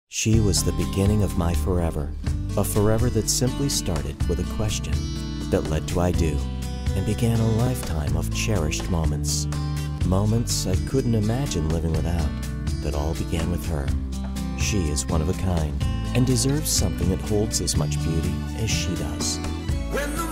She was the beginning of my forever, a forever that simply started with a question that led to I do, and began a lifetime of cherished moments. Moments I couldn't imagine living without, that all began with her. She is one of a kind, and deserves something that holds as much beauty as she does. When the